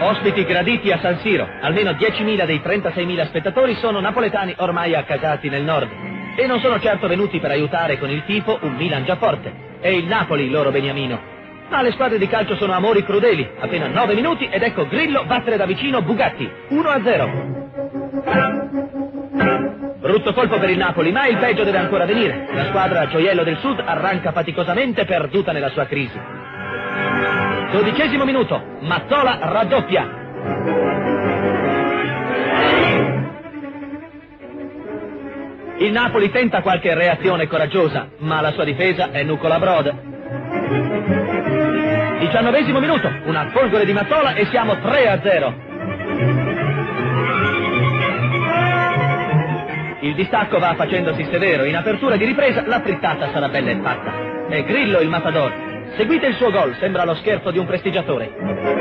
Ospiti graditi a San Siro, almeno 10.000 dei 36.000 spettatori sono napoletani ormai accasati nel nord e non sono certo venuti per aiutare con il tifo un Milan già forte. È il Napoli il loro beniamino. Ma le squadre di calcio sono amori crudeli. Appena 9 minuti ed ecco Grillo battere da vicino Bugatti. 1-0. Brutto colpo per il Napoli, ma il peggio deve ancora venire. La squadra gioiello del Sud arranca faticosamente, perduta nella sua crisi. 12° minuto, Mazzola raddoppia. Il Napoli tenta qualche reazione coraggiosa, ma la sua difesa è nucola Brod. 19° minuto, una folgore di Mazzola e siamo 3-0. Il distacco va facendosi severo, in apertura di ripresa la frittata sarà bella e fatta. È Grillo il matador. Seguite il suo gol, sembra lo scherzo di un prestigiatore.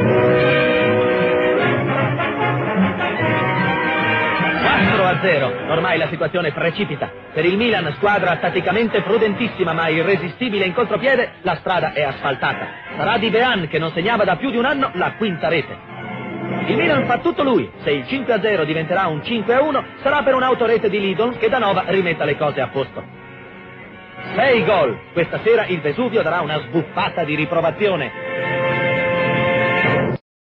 4-0, ormai la situazione precipita. Per il Milan, squadra tatticamente prudentissima ma irresistibile in contropiede, la strada è asfaltata. Sarà di Bean, che non segnava da più di un anno, la quinta rete. Il Milan fa tutto lui. Se il 5-0 diventerà un 5-1, sarà per un'autorete di Lidl che da Nova rimetta le cose a posto. 6 gol. Questa sera il Vesuvio darà una sbuffata di riprovazione.